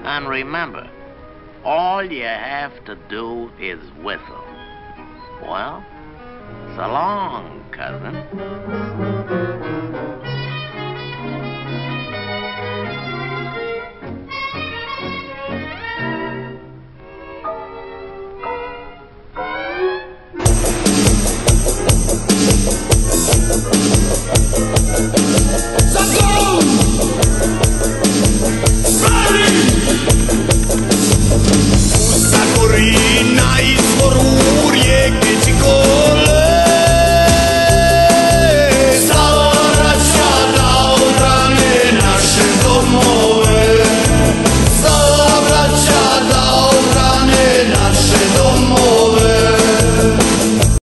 And remember, all you have to do is whistle. Well, so long, cousin.